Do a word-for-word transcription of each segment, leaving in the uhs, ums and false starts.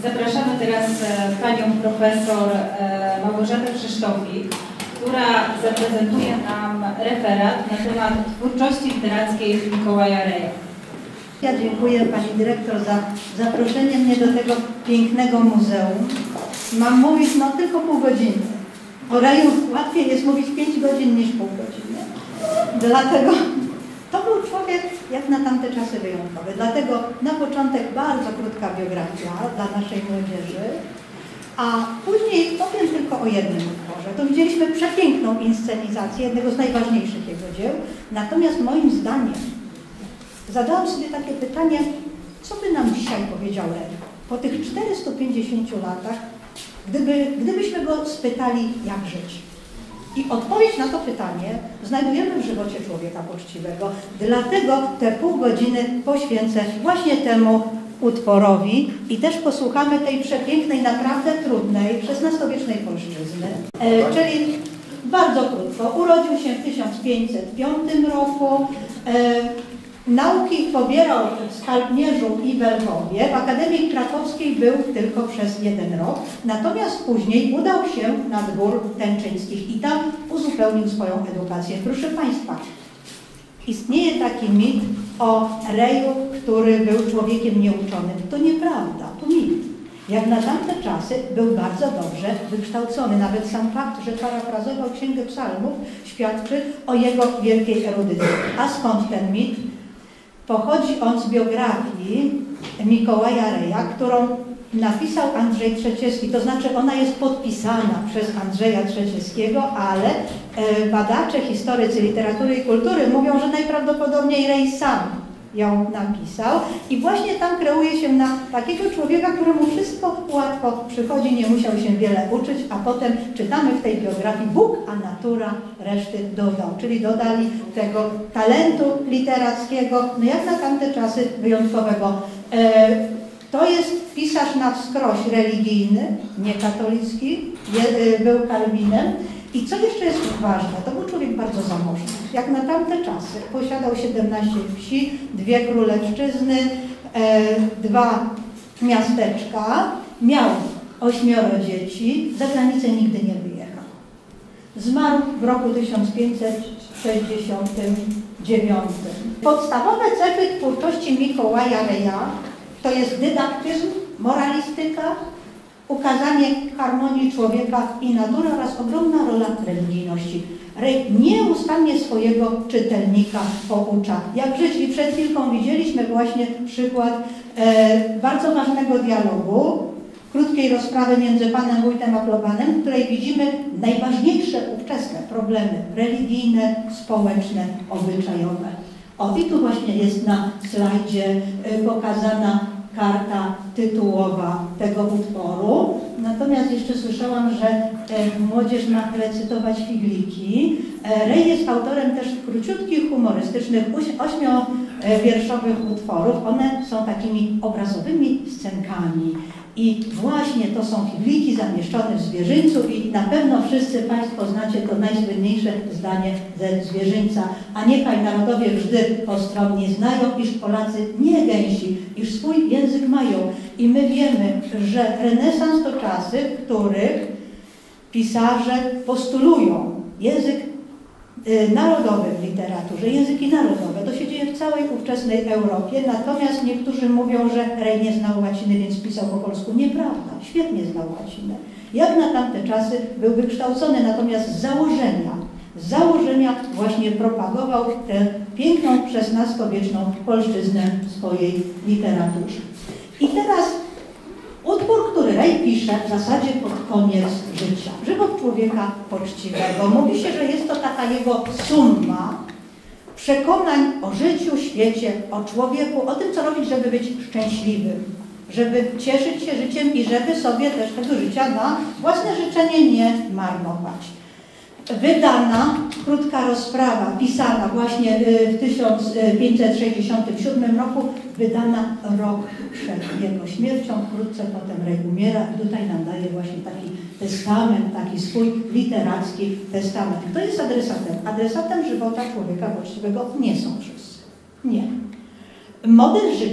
Zapraszamy teraz panią profesor Małgorzatę Krzysztofik, która zaprezentuje nam referat na temat twórczości literackiej Mikołaja Reja. Ja dziękuję pani dyrektor za zaproszenie mnie do tego pięknego muzeum. Mam mówić no tylko pół godziny. O Reju łatwiej jest mówić pięć godzin niż pół godziny. Dlatego to był człowiek jak na tamte czasy wyjątkowy. Dlatego na początek bardzo krótka biografia dla naszej młodzieży, a później powiem tylko o jednym utworze. To widzieliśmy przepiękną inscenizację jednego z najważniejszych jego dzieł. Natomiast moim zdaniem zadałam sobie takie pytanie, co by nam dzisiaj powiedział Rej po tych czterystu pięćdziesięciu latach, gdyby, gdybyśmy go spytali, jak żyć. I odpowiedź na to pytanie znajdujemy w żywocie człowieka poczciwego. Dlatego te pół godziny poświęcę właśnie temu utworowi i też posłuchamy tej przepięknej, naprawdę trudnej, szesnastowiecznej polszczyzny. E, czyli bardzo krótko. Urodził się w tysiąc pięćset piątym roku. E, Nauki pobierał w Skalpnierzu i we Lwowie. W Akademii Krakowskiej był tylko przez jeden rok. Natomiast później udał się nad Gór Tęczyńskich i tam uzupełnił swoją edukację. Proszę Państwa, istnieje taki mit o Reju, który był człowiekiem nieuczonym. To nieprawda, to mit. Jak na tamte czasy był bardzo dobrze wykształcony. Nawet sam fakt, że parafrazował Księgę Psalmów, świadczy o jego wielkiej erudycji. A skąd ten mit? Pochodzi on z biografii Mikołaja Reja, którą napisał Andrzej Trzeciewski. To znaczy ona jest podpisana przez Andrzeja Trzeciewskiego, ale badacze, historycy literatury i kultury mówią, że najprawdopodobniej Rej sam ją napisał i właśnie tam kreuje się na takiego człowieka, któremu wszystko łatwo przychodzi, nie musiał się wiele uczyć, a potem czytamy w tej biografii Bóg, a natura reszty dodał, czyli dodali tego talentu literackiego, no jak na tamte czasy wyjątkowego. E, to jest pisarz na wskroś religijny, nie katolicki, je, był Kalwinem. I co jeszcze jest ważne, to był człowiek bardzo zamożny. Jak na tamte czasy posiadał siedemnaście wsi, dwie królewszczyzny, e, dwa miasteczka, miał ośmioro dzieci, za granicę nigdy nie wyjechał. Zmarł w roku tysiąc pięćset sześćdziesiątym dziewiątym. Podstawowe cechy twórczości Mikołaja Reja to jest dydaktyzm, moralistyka, ukazanie harmonii człowieka i natury oraz ogromna rola religijności. Rej nieustannie swojego czytelnika poucza. Jak żyć, i przed chwilką widzieliśmy właśnie przykład e, bardzo ważnego dialogu, krótkiej rozprawy między panem wójtem a klobanem, w której widzimy najważniejsze ówczesne problemy religijne, społeczne, obyczajowe. O, i tu właśnie jest na slajdzie e, pokazana karta tytułowa tego utworu. Natomiast jeszcze słyszałam, że e, młodzież ma recytować figliki. E, Rej jest autorem też króciutkich, humorystycznych, ośmiowierszowych utworów. One są takimi obrazowymi scenkami. I właśnie to są figliki zamieszczone w Zwierzyńcu i na pewno wszyscy Państwo znacie to najsłynniejsze zdanie ze Zwierzyńca. A niechaj narodowie wżdy postronnie znają, iż Polacy nie gęsi, iż swój język mają. I my wiemy, że renesans to czasy, w których pisarze postulują język narodowy w literaturze, języki narodowe. To się dzieje w całej ówczesnej Europie, natomiast niektórzy mówią, że Rej nie znał łaciny, więc pisał po polsku. Nieprawda, świetnie znał łacinę. Jak na tamte czasy był wykształcony, natomiast z założenia, z założenia właśnie propagował tę piękną szesnastowieczną polszczyznę w swojej literaturze. I teraz utwór, który Rej pisze w zasadzie pod koniec życia. Żywot człowieka poczciwego. Mówi się, że jest to taka jego summa przekonań o życiu, świecie, o człowieku, o tym, co robić, żeby być szczęśliwym, żeby cieszyć się życiem i żeby sobie też tego życia na własne życzenie nie marnować. Wydana krótka rozprawa, pisana właśnie w tysiąc pięćset sześćdziesiątym siódmym roku, wydana rok przed jego śmiercią, wkrótce potem Rej umiera i tutaj nam daje właśnie taki testament, taki swój literacki testament. Kto jest adresatem? Adresatem żywota człowieka poczciwego nie są wszyscy. Nie. Model życia, w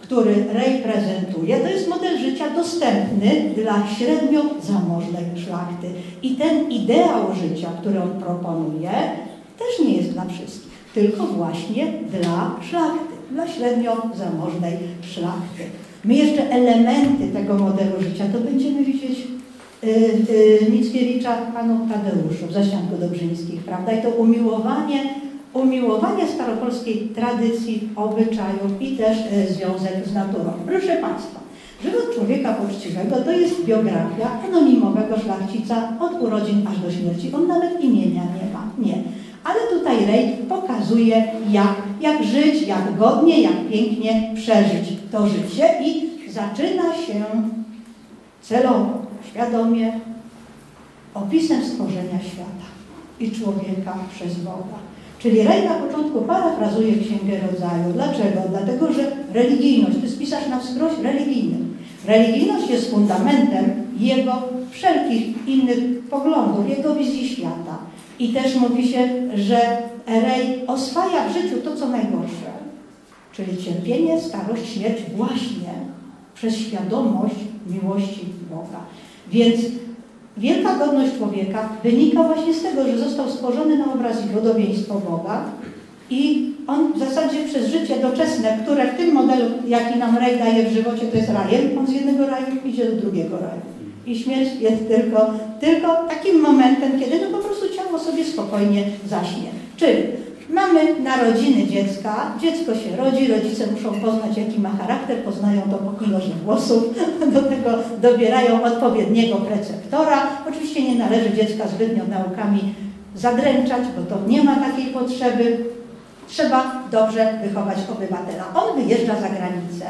który Rej prezentuje, to jest model życia dostępny dla średnio zamożnej szlachty. I ten ideał życia, który on proponuje, też nie jest dla wszystkich, tylko właśnie dla szlachty, dla średnio zamożnej szlachty. My jeszcze elementy tego modelu życia to będziemy widzieć yy, yy, Mickiewicza, panu Tadeuszu w Zaścianku Dobrzyńskich, prawda? I to umiłowanie Umiłowanie staropolskiej tradycji, obyczajów i też e, związek z naturą. Proszę Państwa, żywot człowieka poczciwego to jest biografia anonimowego szlachcica od urodzin aż do śmierci. On nawet imienia nie ma, nie. Ale tutaj Rej pokazuje, jak, jak żyć, jak godnie, jak pięknie przeżyć to życie i zaczyna się celowo, świadomie opisem stworzenia świata i człowieka przez Boga. Czyli Rej na początku parafrazuje Księgę Rodzaju. Dlaczego? Dlatego, że religijność, to jest pisarz na wskroś religijny. Religijność jest fundamentem jego wszelkich innych poglądów, jego wizji świata. I też mówi się, że Rej oswaja w życiu to, co najgorsze, czyli cierpienie, starość, śmierć właśnie przez świadomość miłości Boga. Więc wielka godność człowieka wynika właśnie z tego, że został stworzony na obraz i podobieństwo Boga i on w zasadzie przez życie doczesne, które w tym modelu, jaki nam Rej daje w żywocie, to jest rajem, on z jednego raju idzie do drugiego raju. I śmierć jest tylko, tylko takim momentem, kiedy no po prostu ciało sobie spokojnie zaśnie. Czyli mamy narodziny dziecka, dziecko się rodzi, rodzice muszą poznać, jaki ma charakter, poznają to po kolorze włosów, do tego dobierają odpowiedniego preceptora. Oczywiście nie należy dziecka zbytnio naukami zadręczać, bo to nie ma takiej potrzeby. Trzeba dobrze wychować obywatela. On wyjeżdża za granicę,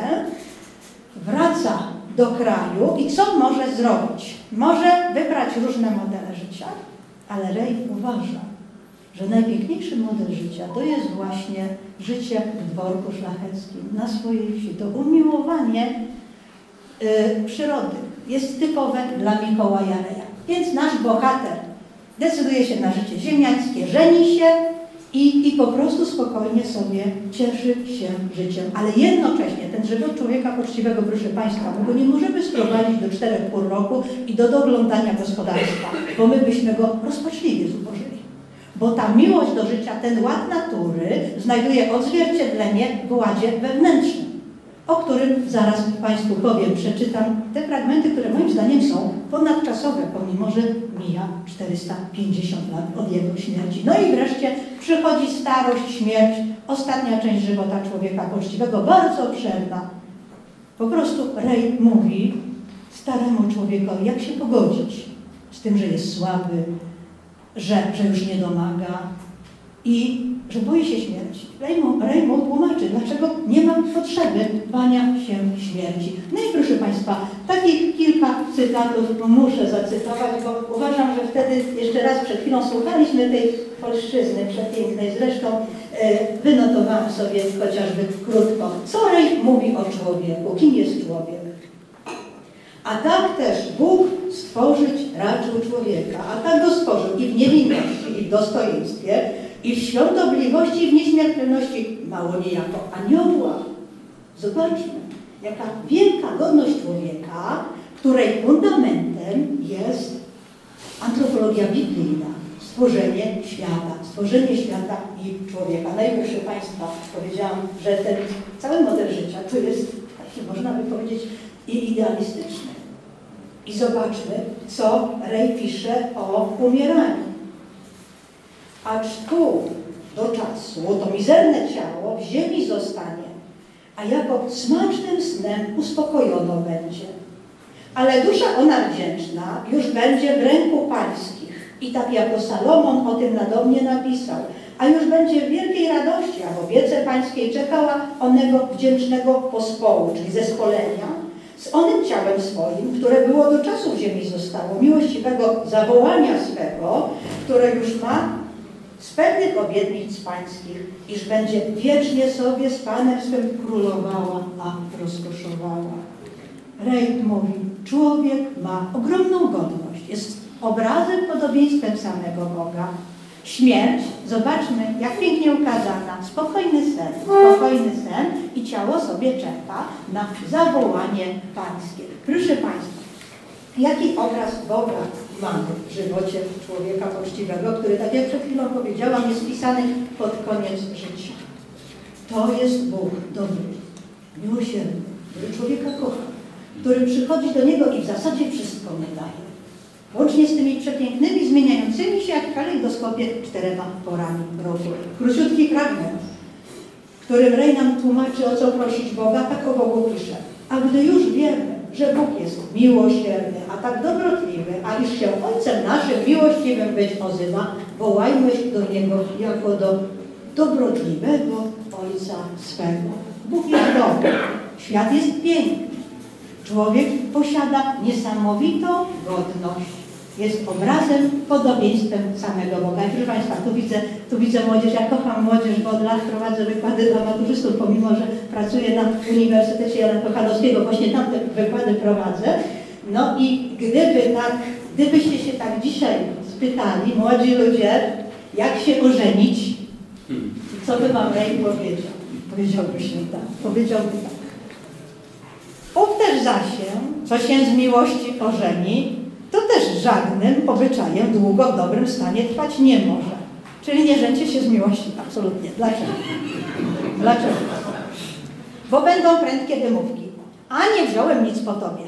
wraca do kraju i co może zrobić? Może wybrać różne modele życia, ale Rej uważa, że najpiękniejszy model życia to jest właśnie życie w dworku szlacheckim, na swojej wsi. To umiłowanie y, przyrody jest typowe dla Mikołaja Reja. Więc nasz bohater decyduje się na życie ziemiańskie, żeni się i, i po prostu spokojnie sobie cieszy się życiem. Ale jednocześnie ten żywot człowieka poczciwego, proszę Państwa, my go nie możemy sprowadzić do czterech pór roku i do doglądania gospodarstwa, bo my byśmy go rozpaczliwie zubożyli. Bo ta miłość do życia, ten ład natury znajduje odzwierciedlenie w ładzie wewnętrznym, o którym zaraz Państwu powiem. Przeczytam te fragmenty, które moim zdaniem są ponadczasowe, pomimo że mija czterysta pięćdziesiąt lat od jego śmierci. No i wreszcie przychodzi starość, śmierć, ostatnia część żywota człowieka poczciwego, bardzo obszerna. Po prostu Rej mówi staremu człowiekowi, jak się pogodzić z tym, że jest słaby, Że, że już nie domaga i że boi się śmierci. Rej mu tłumaczy, dlaczego nie ma potrzeby bania się śmierci. No i proszę Państwa, takich kilka cytatów muszę zacytować, bo uważam, że wtedy jeszcze raz przed chwilą słuchaliśmy tej polszczyzny przepięknej. Zresztą e, wynotowałam sobie chociażby krótko, co Rej mówi o człowieku, kim jest człowiek. A tak też Bóg stworzyć raczył człowieka, a tak go stworzył i w niewinności, i w dostojeństwie, i w świątobliwości, i w nieśmiertelności, mało niejako anioła. Zobaczmy, jaka wielka godność człowieka, której fundamentem jest antropologia biblijna, stworzenie świata, stworzenie świata i człowieka. No i proszę Państwa, powiedziałam, że ten cały model życia to jest, taki można by powiedzieć, i idealistyczny. I zobaczmy, co Rej pisze o umieraniu. Acz tu do czasu to mizerne ciało w ziemi zostanie, a jako smacznym snem uspokojono będzie. Ale dusza ona wdzięczna już będzie w ręku pańskich. I tak jako Salomon o tym nadobnie napisał, a już będzie w wielkiej radości, a w opiece pańskiej czekała onego wdzięcznego pospołu, czyli zespolenia, z onym ciałem swoim, które było do czasu w ziemi zostało, miłościwego zawołania swego, które już ma z pewnych obietnic pańskich, iż będzie wiecznie sobie z Panem swym królowała, a rozkoszowała. Rej mówi, człowiek ma ogromną godność, jest obrazem, podobieństwem samego Boga. Śmierć, zobaczmy, jak pięknie ukazana, spokojny sen, spokojny sen i ciało sobie czeka na zawołanie pańskie. Proszę Państwa, jaki obraz Boga mamy w żywocie człowieka poczciwego, który, tak jak przed chwilą powiedziałam, jest wpisany pod koniec życia. To jest Bóg dobry, miłosierny, który człowieka kocha, który przychodzi do Niego i w zasadzie wszystko mu daje. Łącznie z tymi przepięknymi, zmieniającymi się jak w kalejdoskopie czterema porami roku. Króciutki fragment, w którym Rej nam tłumaczy, o co prosić Boga, tak o Bogu pisze. A gdy już wiemy, że Bóg jest miłosierny, a tak dobrotliwy, a iż się Ojcem naszym miłościwym być ozywa, wołajmy do Niego jako do dobrotliwego Ojca swego. Bóg jest dobry, świat jest piękny. Człowiek posiada niesamowitą godność. Jest obrazem, podobieństwem samego Boga. I proszę Państwa, tu widzę, tu widzę młodzież. Ja kocham młodzież, bo od lat prowadzę wykłady dla maturzystów, pomimo że pracuję na Uniwersytecie Jana Kochanowskiego, właśnie tam te wykłady prowadzę. No i gdyby tak, gdybyście się tak dzisiaj spytali, młodzi ludzie, jak się ożenić, co by Wam Rej powiedział? Powiedziałby się tak, powiedziałby tak. Ów też zaś się, co się z miłości ożeni, to też żadnym obyczajem długo w dobrym stanie trwać nie może. Czyli nie żeńcie się z miłości, absolutnie. Dlaczego? Dlaczego? Bo będą prędkie wymówki. A nie wziąłem nic po tobie.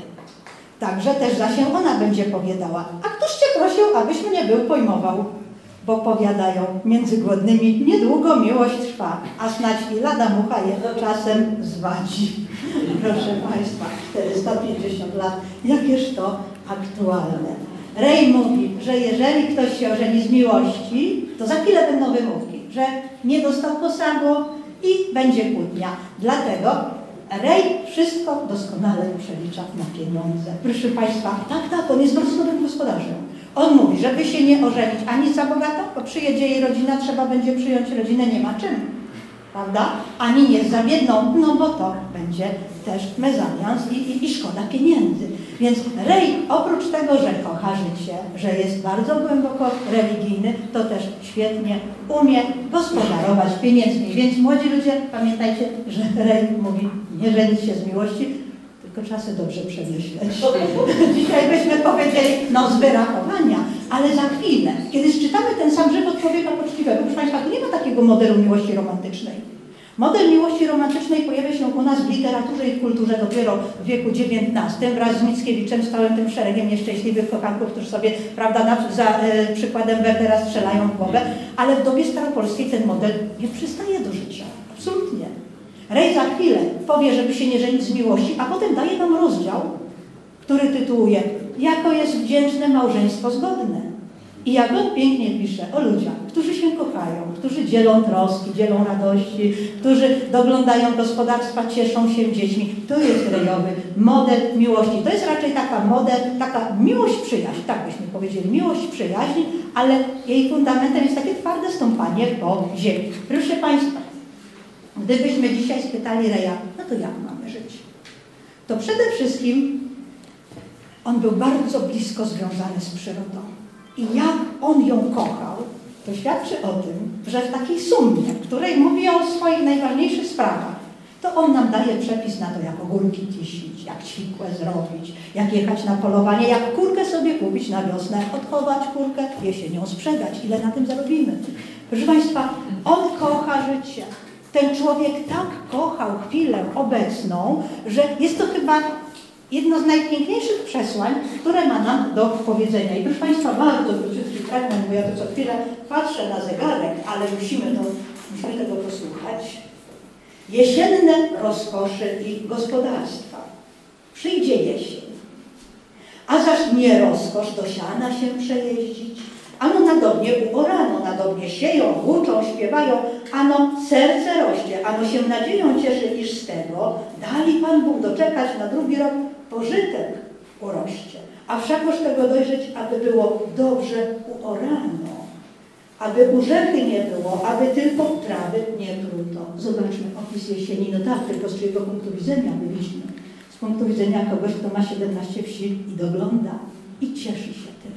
Także też za się ona będzie powiadała. A któż cię prosił, abyś mnie był pojmował? Bo powiadają, między głodnymi niedługo miłość trwa, a snać i lada mucha je czasem zwadzi. Proszę Państwa, czterysta pięćdziesiąt lat, jakież to aktualne. Rej mówi, że jeżeli ktoś się ożeni z miłości, to za chwilę będą wymówki, że nie dostał posagu i będzie kłótnia. Dlatego Rej wszystko doskonale przelicza na pieniądze. Proszę Państwa, tak, tak, on jest bardzo dobrym gospodarzem. On mówi, żeby się nie ożenić ani za bogato, bo przyjedzie jej rodzina, trzeba będzie przyjąć rodzinę, nie ma czym. Prawda? Ani nie za biedną, no bo to będzie też mezalians i, i, i szkoda pieniędzy. Więc Rej, oprócz tego, że kocha życie, że jest bardzo głęboko religijny, to też świetnie umie gospodarować pieniędzmi. Więc młodzi ludzie, pamiętajcie, że Rej mówi, nie żenić się z miłości, tylko czasy dobrze przemyśleć. Dzisiaj byśmy powiedzieli, no z wyrachowania, ale za chwilę, kiedy czytamy ten sam żywot człowieka poczciwego, proszę Państwa, tu nie ma takiego modelu miłości romantycznej. Model miłości romantycznej pojawia się u nas w literaturze i w kulturze dopiero w wieku dziewiętnastym wraz z Mickiewiczem, z całym tym szeregiem nieszczęśliwych kochanków, którzy sobie, prawda, na, za e, przykładem Wertera strzelają w głowę, ale w dobie staropolskiej ten model nie przystaje do życia. Absolutnie. Rej za chwilę powie, żeby się nie żenić z miłości, a potem daje nam rozdział, który tytułuje Jako jest wdzięczne małżeństwo zgodne. I jak on pięknie pisze o ludziach, którzy się kochają, którzy dzielą troski, dzielą radości, którzy doglądają gospodarstwa, cieszą się dziećmi. To jest rejowy model miłości. To jest raczej taka model, taka miłość przyjaźń, tak byśmy powiedzieli, miłość przyjaźni, ale jej fundamentem jest takie twarde stąpanie po ziemi. Proszę Państwa, gdybyśmy dzisiaj spytali Reja, no to jak mamy żyć? To przede wszystkim on był bardzo blisko związany z przyrodą. I jak on ją kochał, to świadczy o tym, że w takiej sumie, w której mówi o swoich najważniejszych sprawach, to on nam daje przepis na to, jak ogórki kisić, jak ćwikłę zrobić, jak jechać na polowanie, jak kurkę sobie kupić na wiosnę, odchować kurkę, jesienią sprzedać, ile na tym zarobimy. Proszę Państwa, on kocha życie. Ten człowiek tak kochał chwilę obecną, że jest to chyba jedno z najpiękniejszych przesłań, które ma nam do powiedzenia. I proszę Państwa, bardzo króciutki fragment, bo ja to co chwilę patrzę na zegarek, ale musimy, to, musimy tego posłuchać. Jesienne rozkosze i gospodarstwa. Przyjdzie jesień, a zaś nie rozkosz do siana się przejeździć. Ano nadobnie uorano, nadobnie sieją, łuczą, śpiewają, ano serce rośnie, ano się nadzieją cieszy, iż z tego dali Pan Bóg doczekać na drugi rok pożytek urośnie. A wszakoż tego dojrzeć, aby było dobrze uorano, aby urzechy nie było, aby tylko trawy nie pruto. Zobaczmy opis jesieni, no tak, tylko z czyjego punktu widzenia byliśmy. Z punktu widzenia kogoś, kto ma siedemnaście wsi i dogląda i cieszy się tym.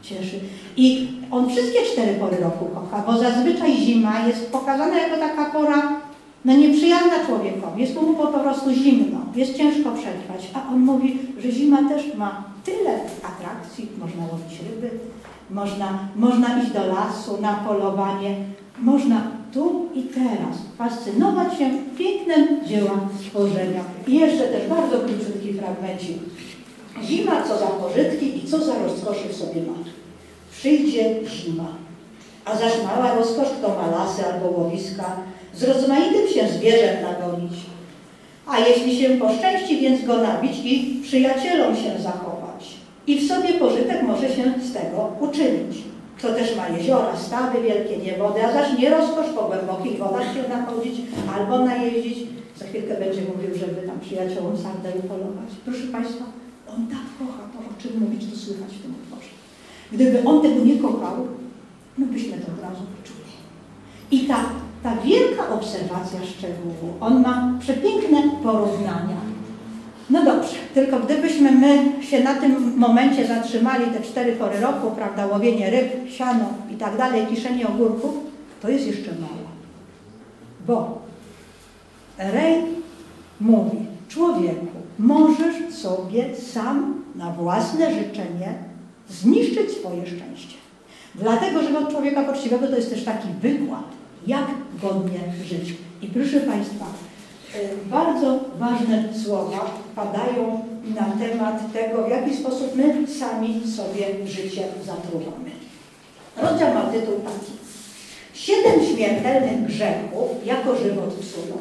cieszy. I on wszystkie cztery pory roku kocha, bo zazwyczaj zima jest pokazana jako taka pora no nieprzyjazna człowiekowi, jest mu po prostu zimno, jest ciężko przetrwać, a on mówi, że zima też ma tyle atrakcji, można łowić ryby, można, można iść do lasu na polowanie, można tu i teraz fascynować się pięknem dzieła stworzenia. I jeszcze też bardzo króciutki fragmencik. Zima co za pożytki i co za rozkoszy w sobie ma. Przyjdzie zima, a zaś mała rozkosz, kto ma lasy albo łowiska, z rozmaitym się zwierzę nagonić. A jeśli się poszczęści, więc go nabić i przyjacielom się zachować. I w sobie pożytek może się z tego uczynić. Kto też ma jeziora, stawy wielkie, nie wody, a zaś nie rozkosz po głębokich wodach się nachodzić albo najeździć. Za chwilkę będzie mówił, żeby tam przyjaciołom sardel polować. Proszę Państwa, on tak kocha to, o czym mówić, to słychać w tym utworze. Gdyby on tego nie kochał, no byśmy to od razu poczuli. I ta, ta wielka obserwacja szczegółu, on ma przepiękne porównania. No dobrze, tylko gdybyśmy my się na tym momencie zatrzymali, te cztery pory roku, prawda, łowienie ryb, siano i tak dalej, kiszenie ogórków, to jest jeszcze mało. Bo Rej mówi, człowieku, możesz sobie sam na własne życzenie zniszczyć swoje szczęście. Dlatego, że od człowieka poczciwego to jest też taki wykład, jak godnie żyć. I proszę Państwa, bardzo ważne słowa padają na temat tego, w jaki sposób my sami sobie życie zatruwamy. Rozdział ma tytuł taki. Siedem śmiertelnych grzechów jako żywot psują.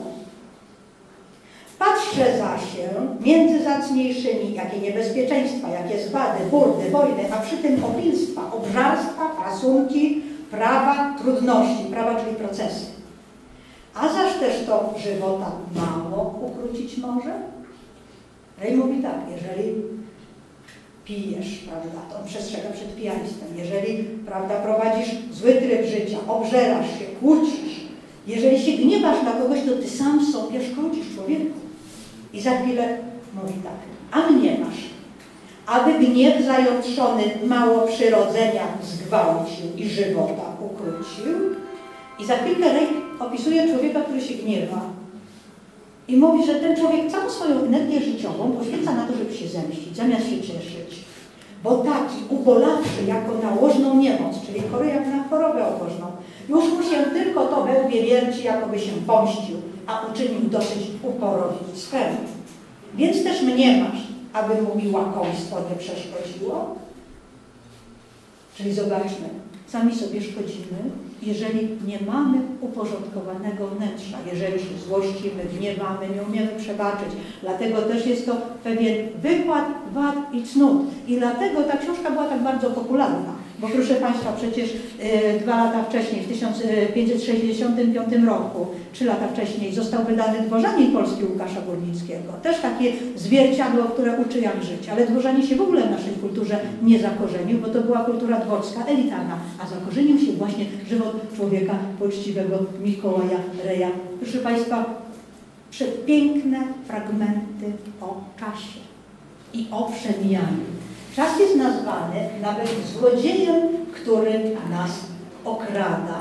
Patrzę za się między zacniejszymi, jakie niebezpieczeństwa, jakie zwady, burdy, wojny, a przy tym opilstwa, obżarstwa, pasunki, prawa, trudności, prawa, czyli procesy. A zaś też to żywota mało ukrócić może? Rej mówi tak, jeżeli pijesz, prawda, to on przestrzega przed pijaństwem, jeżeli, prawda, prowadzisz zły tryb życia, obżerasz się, kłócisz, jeżeli się gniewasz na kogoś, to ty sam sobie szkodzisz człowieku. I za chwilę mówi tak, a mnie masz, aby gniew zajątrzony mało przyrodzenia zgwałcił i żywota ukrócił. I za chwilkę Rej opisuje człowieka, który się gniewa i mówi, że ten człowiek całą swoją energię życiową poświęca na to, żeby się zemścić, zamiast się cieszyć. Bo taki ubolawszy jako nałożną niemoc, czyli chory jak na chorobę obożną, już mu się tylko to we łbie wierci, jakoby się pomścił, a uczynił dosyć uporowi swemu. Więc też mnie masz, aby mu mi łakomstwo nie przeszkodziło. Czyli zobaczmy, sami sobie szkodzimy, jeżeli nie mamy uporządkowanego wnętrza, jeżeli się złościmy, gniewamy, nie umiemy przebaczyć. Dlatego też jest to pewien wykład wad i cnót. I dlatego ta książka była tak bardzo popularna. Bo proszę Państwa, przecież y, dwa lata wcześniej, w tysiąc pięćset sześćdziesiątym piątym roku, trzy lata wcześniej, został wydany Dworzanin Polski Łukasza Górnickiego. Też takie zwierciadło, które uczy jak żyć. Ale Dworzanin się w ogóle w naszej kulturze nie zakorzenił, bo to była kultura dworska, elitarna, a zakorzenił się właśnie żywot człowieka poczciwego Mikołaja Reja. Proszę Państwa, przepiękne fragmenty o czasie i o przemijaniu. Czas jest nazwany nawet złodziejem, który nas okrada.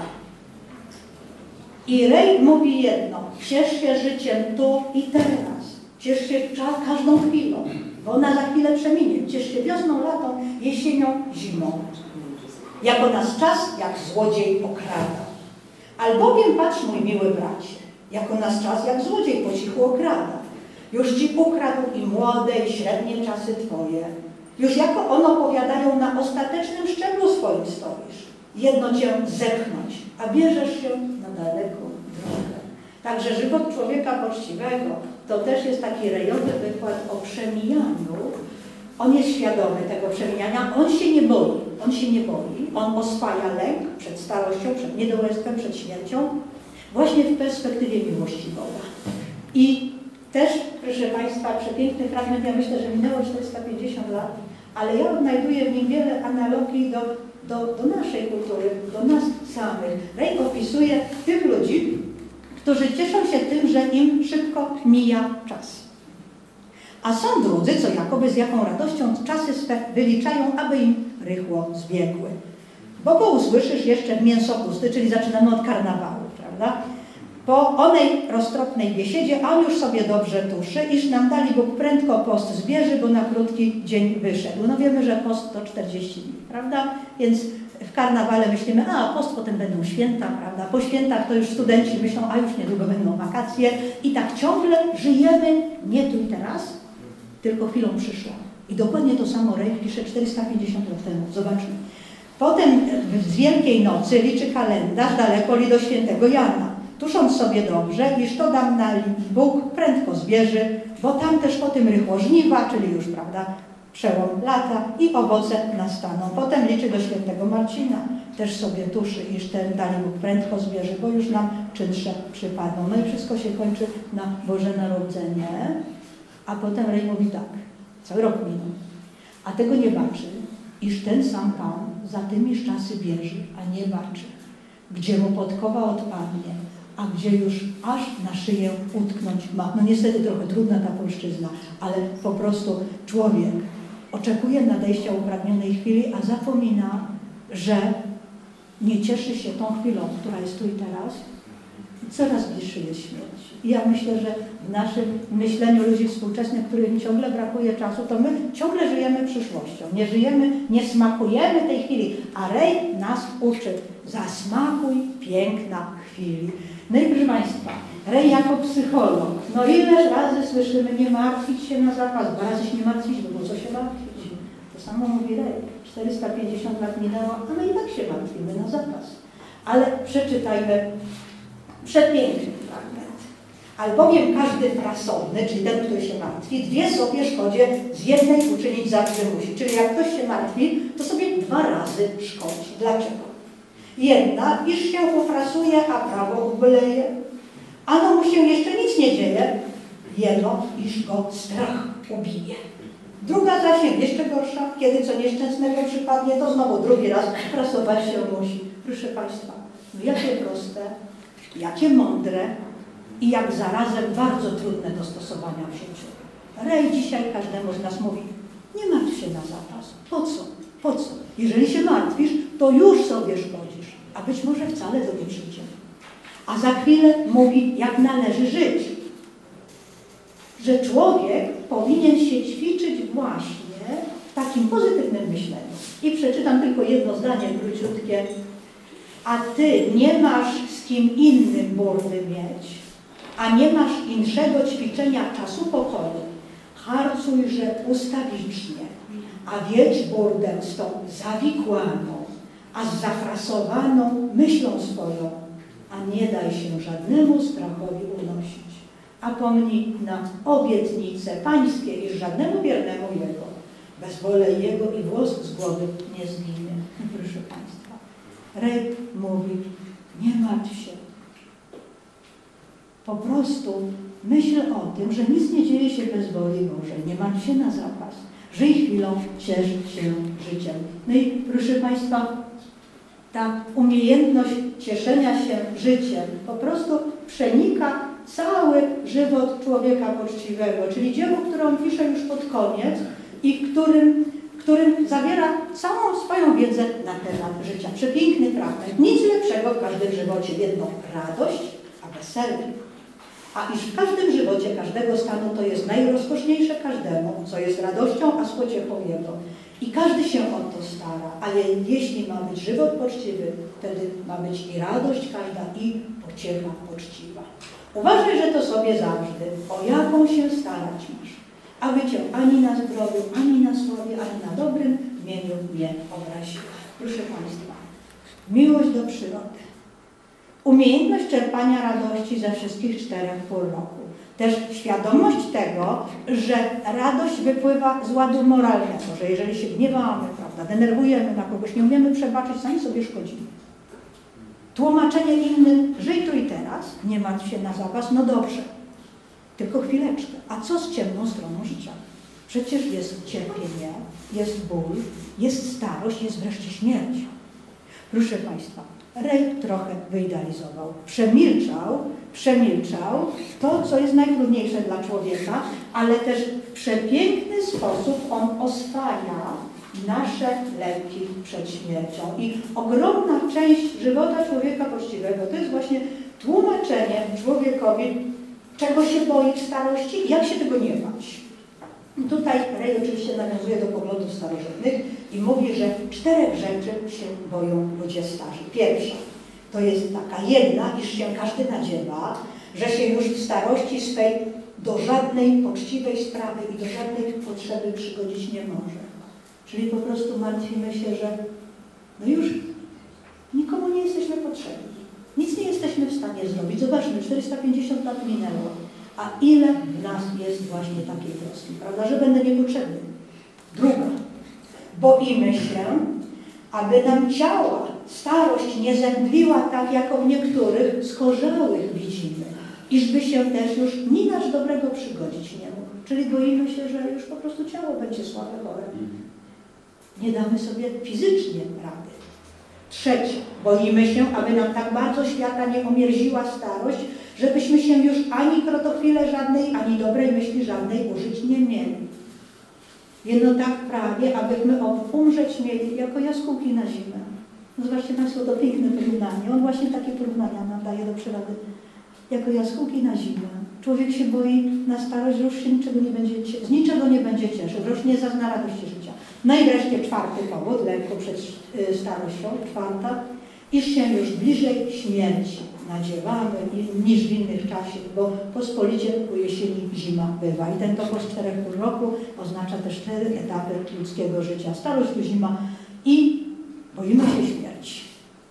I Rej mówi jedno, ciesz się życiem tu i teraz. Ciesz się każdą chwilą, bo ona za chwilę przeminie. Ciesz się wiosną, latą, jesienią, zimą. Jako nas czas, jak złodziej okrada. Albowiem patrz, mój miły bracie, jako nas czas, jak złodziej po cichu okrada. Już ci ukradł i młode, i średnie czasy twoje. Już jako ono powiadają, na ostatecznym szczeblu swoim stoisz. Jedno cię zepchnąć, a bierzesz się na daleką drogę. Także żywot człowieka poczciwego to też jest taki rejowy wykład o przemijaniu. On jest świadomy tego przemijania, on się nie boi, on się nie boi, on oswaja lęk przed starością, przed niedołęstwem, przed śmiercią, właśnie w perspektywie miłości Boga. I też, proszę Państwa, przepiękny fragment, ja myślę, że minęło czterysta pięćdziesiąt lat, ale ja odnajduję w nim wiele analogii do, do, do naszej kultury, do nas samych. Rej opisuje tych ludzi, którzy cieszą się tym, że im szybko mija czas. A są drudzy, co jakoby z jaką radością czasy swe wyliczają, aby im rychło zbiegły. Bo go usłyszysz jeszcze mięsopusty, czyli zaczynamy od karnawału, prawda? Po onej roztropnej biesiadzie, a on już sobie dobrze tuszy, iż nam dali Bóg prędko post zbieży, bo na krótki dzień wyszedł. No wiemy, że post to czterdzieści dni, prawda? Więc w karnawale myślimy, a post potem będą święta, prawda? Po świętach to już studenci myślą, a już niedługo będą wakacje. I tak ciągle żyjemy nie tu i teraz, tylko chwilą przyszłą. I dokładnie to samo Rej pisze czterysta pięćdziesiąt lat temu. Zobaczmy. Potem z Wielkiej Nocy liczy kalendarz daleko li do świętego Jana. Tusząc sobie dobrze, iż to dam na Bóg prędko zbieży, bo tam też po tym rychło żniwa, czyli już, prawda, przełom lata i owoce nastaną. Potem liczy do świętego Marcina, też sobie tuszy, iż ten dali Bóg prędko zbieży, bo już nam czynsze przypadną. No i wszystko się kończy na Boże Narodzenie, a potem Rej mówi tak, cały rok minął, a tego nie baczy, iż ten sam Pan za tymiż czasy bierze, a nie baczy, gdzie mu podkowa odpadnie, a gdzie już aż na szyję utknąć ma. No niestety trochę trudna ta polszczyzna, ale po prostu człowiek oczekuje nadejścia upragnionej chwili, a zapomina, że nie cieszy się tą chwilą, która jest tu i teraz. I coraz bliższy jest śmierć. I ja myślę, że w naszym myśleniu ludzi współczesnych, którym ciągle brakuje czasu, to my ciągle żyjemy przyszłością. Nie żyjemy, nie smakujemy tej chwili. A Rej nas uczy. Zasmakuj piękna chwili. No i proszę Państwa, Rej jako psycholog, no ileż razy słyszymy nie martwić się na zapas, dwa razy się nie martwić, bo po co się martwić? To samo mówi Rej. czterysta pięćdziesiąt lat minęło, a my i tak się martwimy na zapas. Ale przeczytajmy przepiękny fragment. Albowiem każdy frasowny, czyli ten, który się martwi, dwie sobie szkodzie z jednej uczynić zawsze musi. Czyli jak ktoś się martwi, to sobie dwa razy szkodzi. Dlaczego? Jedna, iż się ufrasuje, a prawo uboleje. Ano mu się jeszcze nic nie dzieje. Jedno, iż go strach ubije. Druga zaś jeszcze gorsza, kiedy co nieszczęsnego przypadnie, to znowu drugi raz frasować się musi. Proszę Państwa, no jakie proste, jakie mądre i jak zarazem bardzo trudne do stosowania w życiu. Rej dzisiaj każdemu z nas mówi, nie martw się na zapas. Po co? Po co? Jeżeli się martwisz, to już sobie szkodzisz, a być może wcale to nie przyjdzie. A za chwilę mówi, jak należy żyć. Że człowiek powinien się ćwiczyć właśnie w takim pozytywnym myśleniu. I przeczytam tylko jedno zdanie króciutkie. A ty nie masz z kim innym burdy mieć, a nie masz inszego ćwiczenia czasu pokoju. Harcujże ustawicznie, a wiedź burdę z tą zawikłaną, a z zafrasowaną myślą swoją, a nie daj się żadnemu strachowi unosić. A pomnij na obietnice pańskie, iż żadnemu biernemu jego, bez wolej jego i włos z głowy nie zginie. Proszę Państwa, Rej mówi, nie martw się. Po prostu myśl o tym, że nic nie dzieje się bez woli Bożej. Nie martw się na zapas. Żyj chwilą, ciesz się życiem. No i proszę Państwa, ta umiejętność cieszenia się życiem po prostu przenika cały żywot człowieka poczciwego, czyli dzieło, które on pisze już pod koniec i którym, którym zawiera całą swoją wiedzę na temat życia. Przepiękny fragment. Nic lepszego w każdym żywocie. Jedno radość, a wesele. A iż w każdym żywocie każdego stanu to jest najrozkoszniejsze każdemu, co jest radością, a z pociechą jego. I każdy się o to stara, ale jeśli ma być żywot poczciwy, wtedy ma być i radość każda, i pociecha poczciwa. Uważaj, że to sobie zawsze, o jaką się starać masz, aby cię ani na zdrowiu, ani na sławie, ani na dobrym imieniu nie obraziła. Proszę Państwa, miłość do przyrody. Umiejętność czerpania radości ze wszystkich czterech pół roku. Też świadomość tego, że radość wypływa z ładu moralnego, że jeżeli się gniewamy, prawda, denerwujemy na kogoś, nie umiemy przebaczyć, sami sobie szkodzimy. Tłumaczenie innym, żyj tu i teraz, nie martw się na zapas, no dobrze, tylko chwileczkę. A co z ciemną stroną życia? Przecież jest cierpienie, jest ból, jest starość, jest wreszcie śmierć. Proszę Państwa, Rej trochę wyidealizował. Przemilczał, przemilczał to, co jest najtrudniejsze dla człowieka, ale też w przepiękny sposób on oswaja nasze leki przed śmiercią. I ogromna część żywota człowieka poczciwego to jest właśnie tłumaczenie człowiekowi, czego się boi w starości i jak się tego nie bać. Tutaj Rej oczywiście nawiązuje do poglądów starożytnych i mówi, że czterech rzeczy się boją ludzie starzy. Pierwsza to jest taka jedna, iż się każdy nadziewa, że się już w starości swej do żadnej poczciwej sprawy i do żadnej potrzeby przygodzić nie może. Czyli po prostu martwimy się, że no już nikomu nie jesteśmy potrzebni. Nic nie jesteśmy w stanie zrobić. Zobaczmy, czterysta pięćdziesiąt lat minęło. A ile w nas jest właśnie takiej troski, prawda, że będę niepotrzebny. Druga. Boimy się, aby nam ciała starość nie zemdliła tak, jak w niektórych skorzałych widzimy. Iżby się też już ninacz dobrego przygodzić nie mógł. Czyli boimy się, że już po prostu ciało będzie słabe, chore. Nie damy sobie fizycznie rady. Trzecie, boimy się, aby nam tak bardzo świata nie omierziła starość, żebyśmy się już ani krotochwilę żadnej, ani dobrej myśli żadnej użyć nie mieli. Jedno tak prawie, abyśmy umrzeć mieli jako jaskółki na zimę. No zobaczcie Państwo, to piękne porównanie. On właśnie takie porównania nam daje do przyrody. Jako jaskółki na zimę. Człowiek się boi na starość, że już się niczego nie będzie, z niczego nie będzie cieszył, że już nie zazna radości życia. No i wreszcie czwarty powód, lekko przed starością, czwarta, iż się już bliżej śmierci nadziewamy niż w innych czasie, bo pospolicie ku jesieni zima bywa. I ten topos czterech pół roku oznacza też cztery etapy ludzkiego życia. Starość tu zima i boimy się śmierci.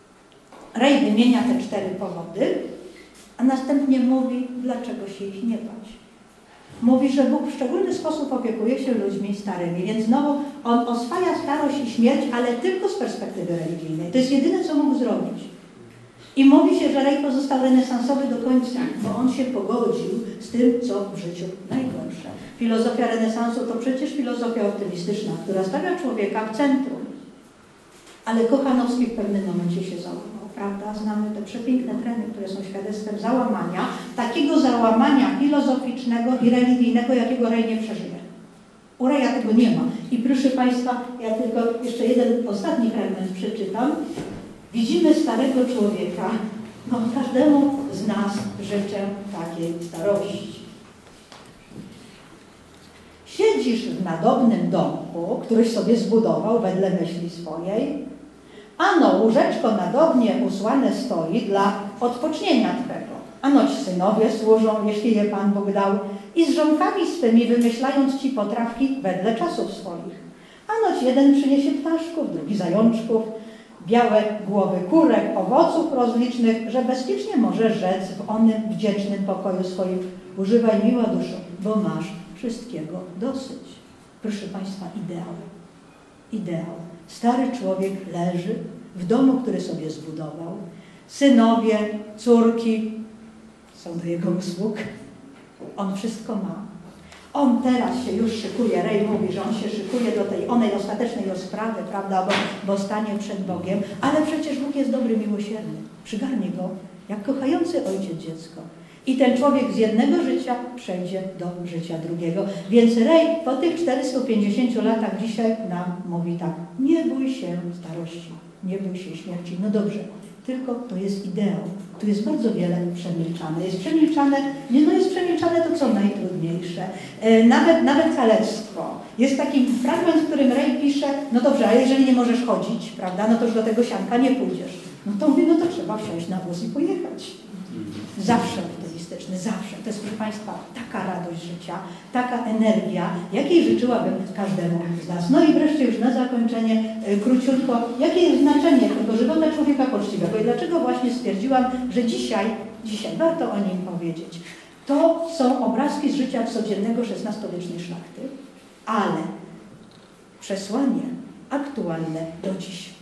Rej wymienia te cztery powody, a następnie mówi, dlaczego się ich nie bać. Mówi, że Bóg w szczególny sposób opiekuje się ludźmi starymi, więc znowu on oswaja starość i śmierć, ale tylko z perspektywy religijnej. To jest jedyne, co mógł zrobić. I mówi się, że Rej pozostał renesansowy do końca, bo on się pogodził z tym, co w życiu najgorsze. Filozofia renesansu to przecież filozofia optymistyczna, która stawia człowieka w centrum. Ale Kochanowski w pewnym momencie się załamał. Prawda? Znamy te przepiękne treny, które są świadectwem załamania, takiego załamania filozoficznego i religijnego, jakiego Rej nie przeżyje. U Reja tego nie ma. I proszę Państwa, ja tylko jeszcze jeden ostatni fragment przeczytam. Widzimy starego człowieka. No, każdemu z nas życzę takiej starości. Siedzisz w nadobnym domku, któryś sobie zbudował wedle myśli swojej, ano łóżeczko nadobnie usłane stoi dla odpocznienia Twego. Anoć synowie służą, jeśli je Pan Bóg dał, i z żonkami swymi wymyślając Ci potrawki wedle czasów swoich. Anoć jeden przyniesie ptaszków, drugi zajączków, białe głowy kurek, owoców rozlicznych, że bezpiecznie możesz rzec w onym wdzięcznym pokoju swoim. Używaj miła duszo, bo masz wszystkiego dosyć. Proszę Państwa, ideał. Ideał. Stary człowiek leży w domu, który sobie zbudował. Synowie, córki są do jego usług. On wszystko ma. On teraz się już szykuje, Rej mówi, że on się szykuje do tej onej ostatecznej rozprawy, prawda, bo, bo stanie przed Bogiem, ale przecież Bóg jest dobry, miłosierny. Przygarnie go jak kochający ojciec dziecko. I ten człowiek z jednego życia przejdzie do życia drugiego. Więc Rej po tych czterystu pięćdziesięciu latach dzisiaj nam mówi tak, nie bój się starości, nie bój się śmierci. No dobrze, tylko to jest ideał. Tu jest bardzo wiele przemilczane. Jest przemilczane, nie no jest przemilczane to, co najtrudniejsze. E, nawet, nawet kalectwo. Jest taki fragment, w którym Rej pisze, no dobrze, ale jeżeli nie możesz chodzić, prawda, no to już do tego sianka nie pójdziesz. No to mówi, no to trzeba wsiąść na wóz i pojechać. Zawsze optymistyczny, zawsze. To jest, proszę Państwa, taka radość życia, taka energia, jakiej życzyłabym każdemu z nas. No i wreszcie już na zakończenie, y, króciutko, jakie jest znaczenie tego żywota człowieka poczciwego i dlaczego właśnie stwierdziłam, że dzisiaj, dzisiaj warto o nim powiedzieć. To są obrazki z życia codziennego szesnastowiecznej szlachty, ale przesłanie aktualne do dziś.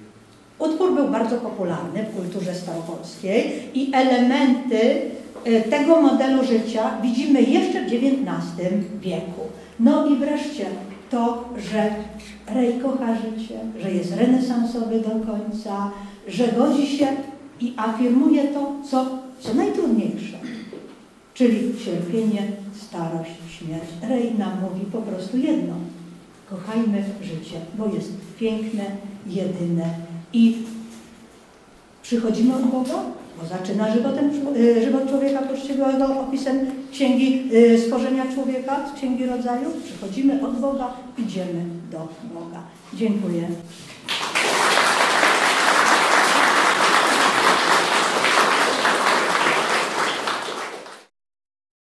Utwór był bardzo popularny w kulturze staropolskiej i elementy tego modelu życia widzimy jeszcze w dziewiętnastym wieku. No i wreszcie to, że Rej kocha życie, że jest renesansowy do końca, że godzi się i afirmuje to, co, co najtrudniejsze, czyli cierpienie, starość, śmierć. Rej nam mówi po prostu jedno. Kochajmy życie, bo jest piękne, jedyne i przychodzimy od Boga, bo zaczyna żywotem, żywot człowieka poczciwego opisem Księgi Stworzenia Człowieka, z Księgi Rodzaju. Przychodzimy od Boga, idziemy do Boga. Dziękuję.